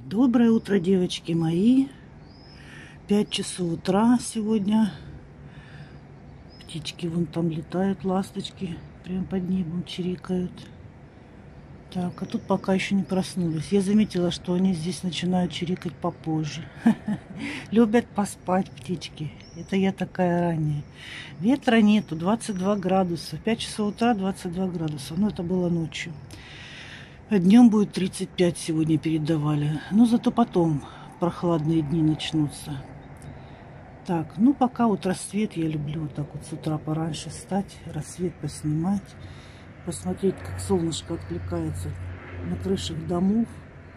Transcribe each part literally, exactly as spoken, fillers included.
Доброе утро, девочки мои. Пять часов утра сегодня. Птички вон там летают, ласточки прям под небом чирикают. Так, а тут пока еще не проснулись. Я заметила, что они здесь начинают чирикать попозже. Любят поспать птички. Это я такая ранняя. Ветра нету, двадцать два градуса. пять часов утра, двадцать два градуса. Ну, это было ночью. Днем будет тридцать пять, сегодня передавали. Но зато потом прохладные дни начнутся. Так, ну пока вот рассвет, я люблю вот так вот с утра пораньше встать, рассвет поснимать, посмотреть, как солнышко откликается на крышах домов.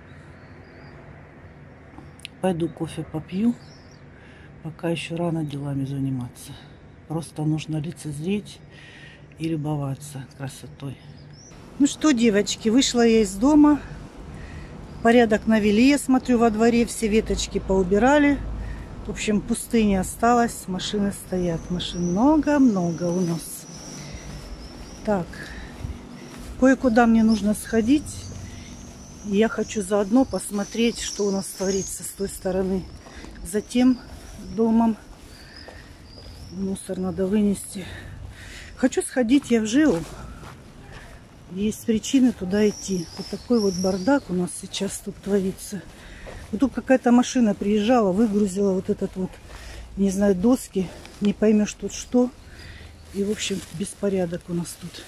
Пойду кофе попью, пока еще рано делами заниматься. Просто нужно лицезреть и любоваться красотой. Ну что, девочки, вышла я из дома. Порядок навели, я смотрю, во дворе все веточки поубирали. В общем, пустыня осталась, машины стоят. Машин много-много у нас. Так, кое-куда мне нужно сходить. И я хочу заодно посмотреть, что у нас творится с той стороны. Затем домом мусор надо вынести. Хочу сходить я в ЖЭО. Есть причины туда идти. Вот такой вот бардак у нас сейчас тут творится. Вот тут какая-то машина приезжала, выгрузила вот этот вот, не знаю, доски. Не поймешь тут что. И, в общем, беспорядок у нас тут.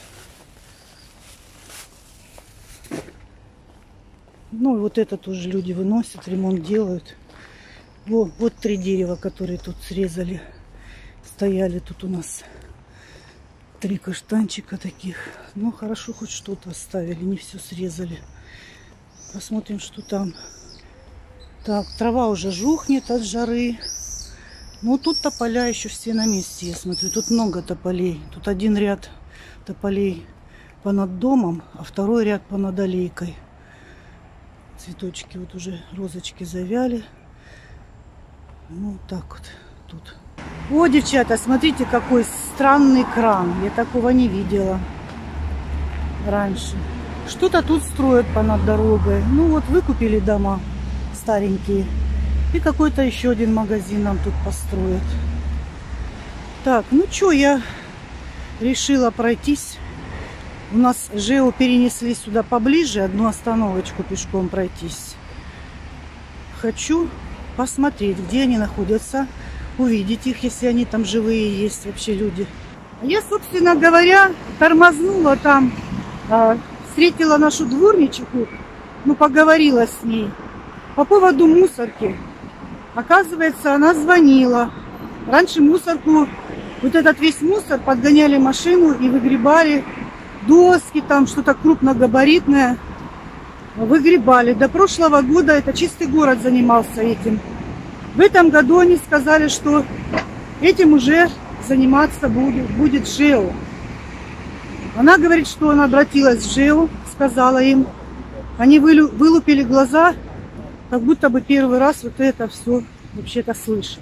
Ну, и вот это тоже люди выносят, ремонт делают. Во, вот три дерева, которые тут срезали. Стояли тут у нас. Три каштанчика таких. Ну, хорошо, хоть что-то оставили, не все срезали. Посмотрим, что там. Так, трава уже жухнет от жары. Ну, тут тополя еще все на месте, я смотрю. Тут много тополей. Тут один ряд тополей понад домом, а второй ряд понад аллейкой. Цветочки вот уже, розочки завяли. Ну, так вот тут. О, девчата, смотрите, какой странный кран. Я такого не видела раньше. Что-то тут строят понад дорогой. Ну вот, выкупили дома старенькие. И какой-то еще один магазин нам тут построят. Так, ну что, я решила пройтись. У нас ЖЭО перенесли сюда поближе. Одну остановочку пешком пройтись. Хочу посмотреть, где они находятся. Увидеть их, если они там живые есть вообще люди. Я, собственно говоря, тормознула там, э, встретила нашу дворничиху, ну, поговорила с ней по поводу мусорки. Оказывается, она звонила. Раньше мусорку, вот этот весь мусор, подгоняли машину и выгребали доски, там что-то крупногабаритное. Выгребали. До прошлого года это Чистый город занимался этим. В этом году они сказали, что этим уже заниматься будет, будет ЖЭО. Она говорит, что она обратилась в ЖЭО, сказала им. Они вылупили глаза, как будто бы первый раз вот это все вообще-то слышат.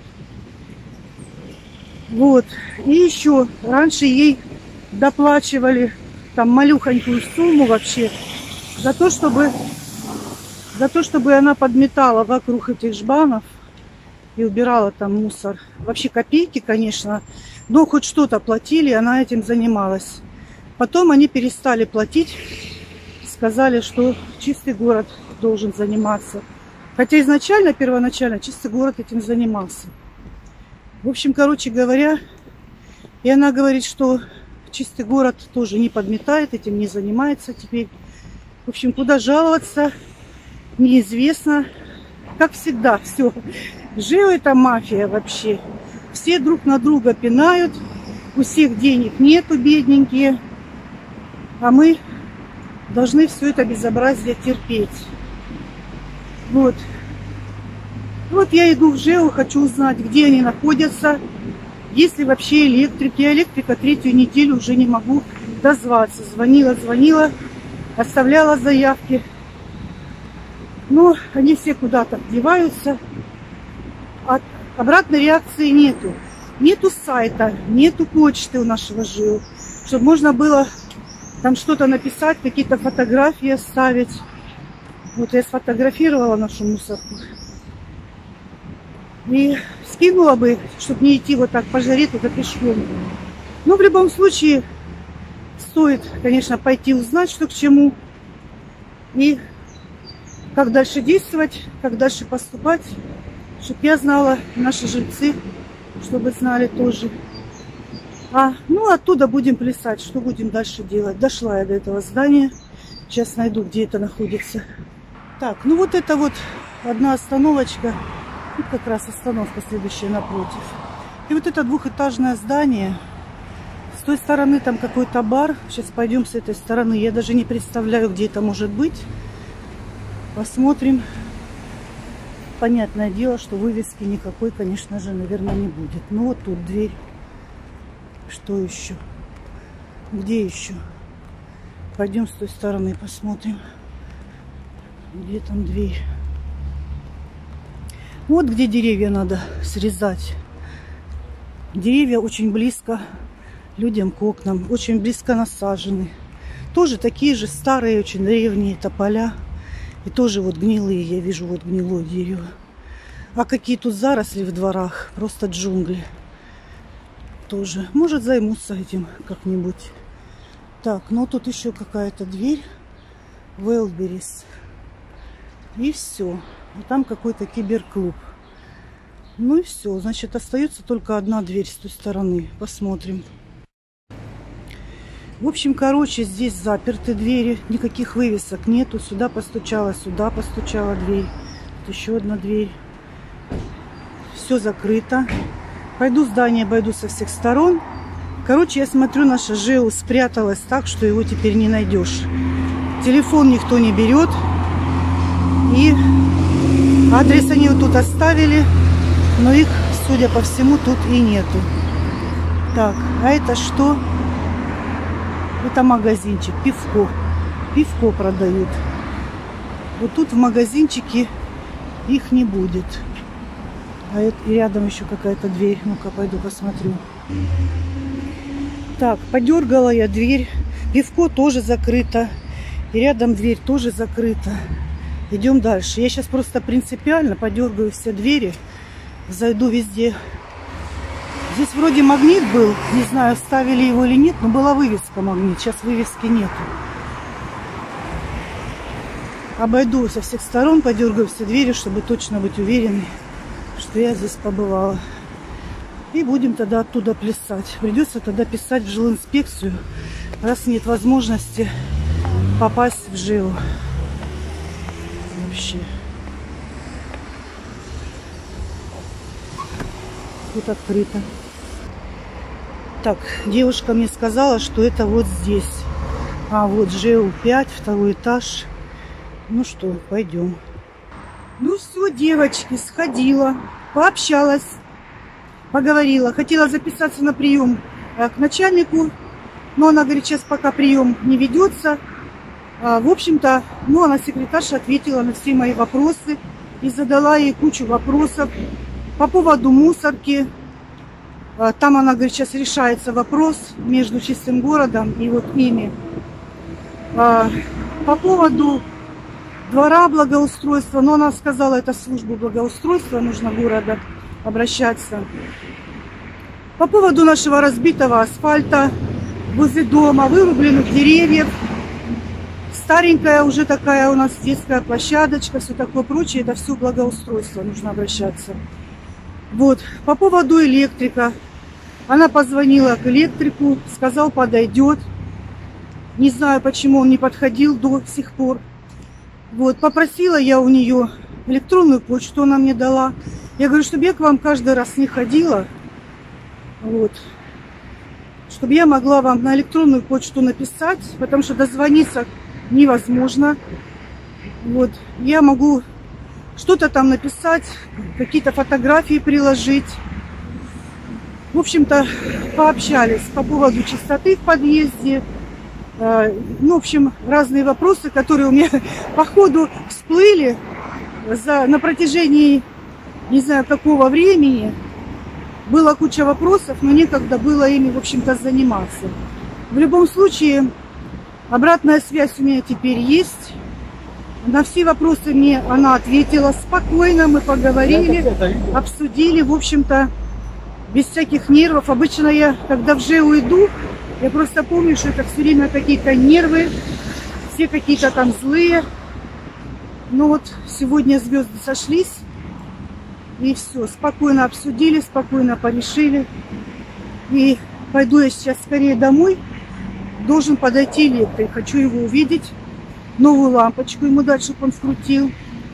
Вот. И еще раньше ей доплачивали там малюхонькую сумму вообще за то, чтобы, за то, чтобы она подметала вокруг этих жбанов. И убирала там мусор. Вообще копейки, конечно, но хоть что-то платили, она этим занималась. Потом они перестали платить, сказали, что Чистый город должен заниматься. Хотя изначально, первоначально, Чистый город этим занимался. В общем, короче говоря, и она говорит, что Чистый город тоже не подметает, этим не занимается теперь. В общем, куда жаловаться, неизвестно. Как всегда, все. ЖЭО это мафия вообще. Все друг на друга пинают. У всех денег нету, бедненькие. А мы должны все это безобразие терпеть. Вот. Вот я иду в ЖЭО, хочу узнать, где они находятся. Есть ли вообще электрики. Я электрика третью неделю уже не могу дозваться. Звонила, звонила, оставляла заявки. Но они все куда-то деваются. А обратной реакции нету. Нету сайта, нету почты у нашего ЖЭО. Чтобы можно было там что-то написать, какие-то фотографии оставить. Вот я сфотографировала нашу мусорку. И скинула бы, чтобы не идти вот так по жаре туда пешком. Но в любом случае стоит, конечно, пойти узнать, что к чему. И как дальше действовать, как дальше поступать. Чтобы я знала, наши жильцы, чтобы знали тоже. А, ну, оттуда будем плясать, что будем дальше делать. Дошла я до этого здания. Сейчас найду, где это находится. Так, ну вот это вот одна остановочка. Тут как раз остановка следующая напротив. И вот это двухэтажное здание. С той стороны там какой-то бар. Сейчас пойдем с этой стороны. Я даже не представляю, где это может быть. Посмотрим. Понятное дело, что вывески никакой, конечно же, наверное, не будет. Ну вот тут дверь. Что еще? Где еще? Пойдем с той стороны посмотрим. Где там дверь? Вот где деревья надо срезать. Деревья очень близко людям к окнам. Очень близко насажены. Тоже такие же старые, очень древние тополя. И тоже вот гнилые. Я вижу вот гнилое дерево. А какие тут заросли в дворах. Просто джунгли. Тоже. Может, займутся этим как-нибудь. Так, ну тут еще какая-то дверь. Wildberries. И все. И там какой-то киберклуб. Ну и все. Значит, остается только одна дверь с той стороны. Посмотрим. В общем, короче, здесь заперты двери. Никаких вывесок нету. Сюда постучала, сюда постучала дверь. Тут еще одна дверь. Все закрыто. Пойду здание обойду со всех сторон. Короче, я смотрю, наша ЖЭУ спряталась так, что его теперь не найдешь. Телефон никто не берет. И адрес они вот тут оставили. Но их, судя по всему, тут и нету. Так, а это что? Это магазинчик. Пивко. Пивко продают. Вот тут в магазинчике их не будет. А это, и рядом еще какая-то дверь. Ну-ка, пойду посмотрю. Так, подергала я дверь. Пивко тоже закрыто. И рядом дверь тоже закрыта. Идем дальше. Я сейчас просто принципиально подергаю все двери. Зайду везде. Здесь вроде магнит был. Не знаю, ставили его или нет, но была вывеска магнит. Сейчас вывески нету. Обойду со всех сторон, подергаю все двери, чтобы точно быть уверенной, что я здесь побывала. И будем тогда оттуда плясать. Придется тогда писать в жилинспекцию, раз нет возможности попасть в ЖЭУ. Вообще. Тут открыто. Так, девушка мне сказала, что это вот здесь. А вот ЖЭУ пять, второй этаж. Ну что, пойдем. Ну все, девочки, сходила, пообщалась, поговорила. Хотела записаться на прием к начальнику, но она говорит, сейчас пока прием не ведется. В общем-то, ну, она, секретарша, ответила на все мои вопросы и задала ей кучу вопросов по поводу мусорки. Там, она говорит, сейчас решается вопрос между Чистым городом и вот ими. По поводу двора благоустройства, но она сказала, это службу благоустройства, нужно города обращаться. По поводу нашего разбитого асфальта возле дома, вырубленных деревьев, старенькая уже такая у нас детская площадочка, все такое прочее, это все благоустройство, нужно обращаться. Вот, по поводу электрика, она позвонила к электрику, сказал, подойдет. Не знаю, почему он не подходил до сих пор. Вот, попросила я у нее электронную почту, она мне дала. Я говорю, чтобы я к вам каждый раз не ходила. Вот. Чтобы я могла вам на электронную почту написать, потому что дозвониться невозможно. Вот. Я могу что-то там написать, какие-то фотографии приложить. В общем-то, пообщались по поводу чистоты в подъезде. Ну, в общем, разные вопросы, которые у меня по ходу всплыли за, на протяжении, не знаю, какого времени. Была куча вопросов, но некогда было ими, в общем-то, заниматься. В любом случае, обратная связь у меня теперь есть. На все вопросы мне она ответила спокойно, мы поговорили, обсудили, в общем-то, без всяких нервов. Обычно я, когда в ЖЭУ иду, я просто помню, что это все время какие-то нервы, все какие-то там злые. Но вот сегодня звезды сошлись, и все, спокойно обсудили, спокойно порешили. И пойду я сейчас скорее домой, должен подойти электрик, хочу его увидеть. Новую лампочку ему дать, чтобы он вкрутил.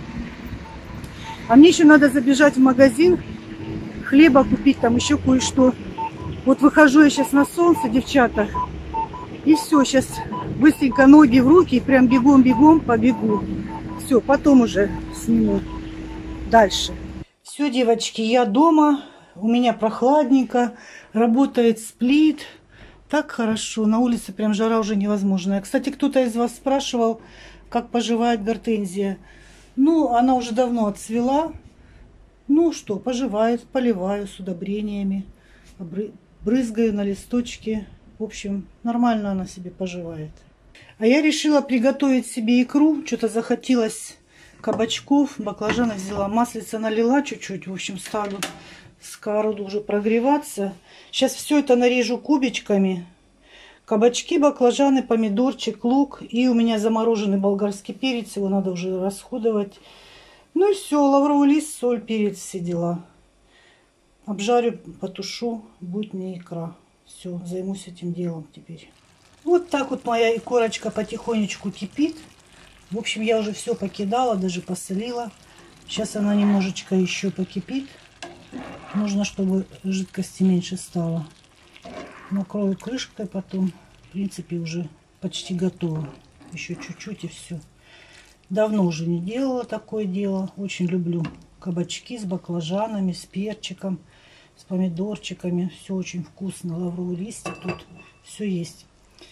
А мне еще надо забежать в магазин, хлеба купить, там еще кое-что. Вот выхожу я сейчас на солнце, девчата. И все, сейчас быстренько ноги в руки и прям бегом-бегом побегу. Все, потом уже сниму дальше. Все, девочки, я дома. У меня прохладненько. Работает сплит. Так хорошо. На улице прям жара уже невозможная. Кстати, кто-то из вас спрашивал, как поживает гортензия. Ну, она уже давно отцвела. Ну что, поживает. Поливаю с удобрениями. Брызгаю на листочки. В общем, нормально она себе поживает. А я решила приготовить себе икру. Что-то захотелось кабачков. Баклажаны взяла. Маслица налила чуть-чуть. В общем, ставлю сковороду уже прогреваться. Сейчас все это нарежу кубичками. Кабачки, баклажаны, помидорчик, лук. И у меня замороженный болгарский перец. Его надо уже расходовать. Ну и все. Лавровый лист, соль, перец, все дела. Обжарю, потушу. Будет мне икра. Все, займусь этим делом теперь. Вот так вот моя икорочка потихонечку кипит. В общем, я уже все покидала, даже посолила. Сейчас она немножечко еще покипит. Нужно, чтобы жидкости меньше стало. Накрою крышкой потом. В принципе, уже почти готово. Еще чуть-чуть и все. Давно уже не делала такое дело. Очень люблю кабачки с баклажанами, с перчиком, с помидорчиками. Все очень вкусно. Лавровый листик тут. Все есть.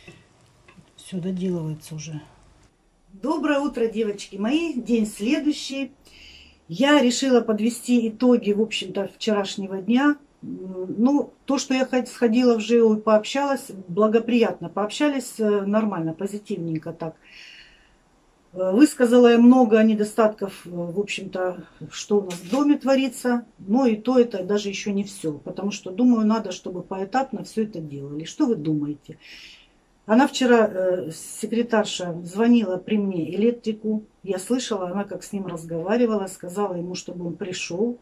Все доделывается уже. Доброе утро, девочки мои. День следующий. Я решила подвести итоги, в общем-то, вчерашнего дня. Ну, то, что я сходила в ЖЭУ и пообщалась, благоприятно. Пообщались нормально, позитивненько так. Высказала я много недостатков, в общем-то, что у нас в доме творится. Но и то это даже еще не все. Потому что, думаю, надо, чтобы поэтапно все это делали. Что вы думаете? Она вчера, э, секретарша, звонила при мне электрику. Я слышала, она как с ним разговаривала, сказала ему, чтобы он пришел.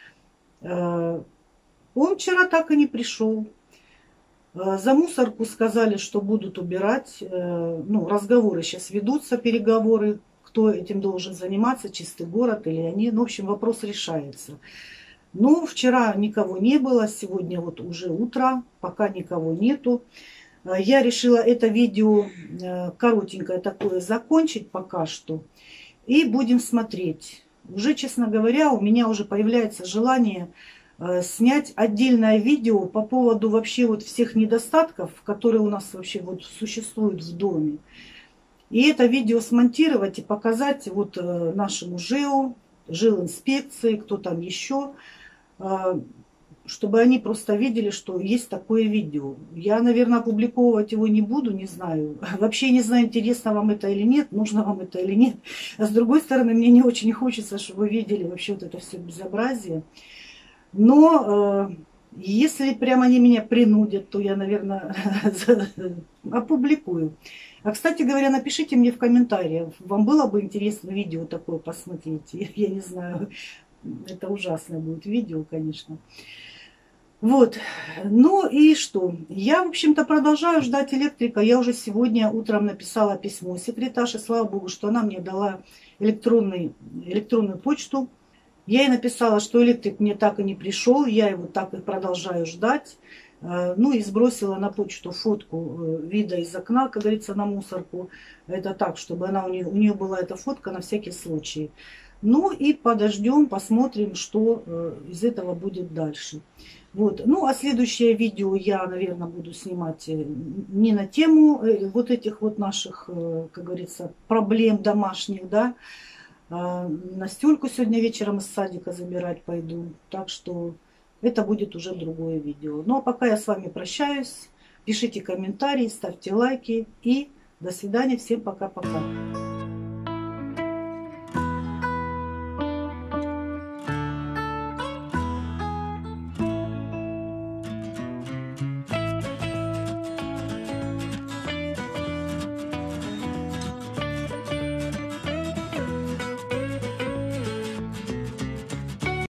Э, он вчера так и не пришел. Э, за мусорку сказали, что будут убирать. Э, ну, разговоры сейчас ведутся, переговоры. Кто этим должен заниматься, чистый город или они. Ну, в общем, вопрос решается. Но вчера никого не было, сегодня вот уже утро, пока никого нету. Я решила это видео коротенькое такое закончить пока что. И будем смотреть. Уже, честно говоря, у меня уже появляется желание снять отдельное видео по поводу вообще вот всех недостатков, которые у нас вообще вот существуют в доме. И это видео смонтировать и показать вот нашему ЖЭУ, жилинспекции, кто там еще, чтобы они просто видели, что есть такое видео. Я, наверное, опубликовывать его не буду, не знаю. Вообще не знаю, интересно вам это или нет, нужно вам это или нет. А с другой стороны, мне не очень хочется, чтобы вы видели вообще вот это все безобразие. Но э, если прямо они меня принудят, то я, наверное, опубликую. А, кстати говоря, напишите мне в комментариях, вам было бы интересно видео такое посмотреть. Я не знаю, это ужасное будет видео, конечно. Вот, ну и что? Я, в общем-то, продолжаю ждать электрика. Я уже сегодня утром написала письмо секретарше, слава богу, что она мне дала электронный, электронную почту. Я ей написала, что электрик мне так и не пришел, я его так и продолжаю ждать. Ну и сбросила на почту фотку вида из окна, как говорится, на мусорку. Это так, чтобы она, у нее, у нее была эта фотка на всякий случай. Ну и подождем, посмотрим, что из этого будет дальше. Вот. Ну, а следующее видео я, наверное, буду снимать не на тему вот этих вот наших, как говорится, проблем домашних, да. Настюльку сегодня вечером из садика забирать пойду. Так что это будет уже другое видео. Ну, а пока я с вами прощаюсь. Пишите комментарии, ставьте лайки. И до свидания. Всем пока-пока.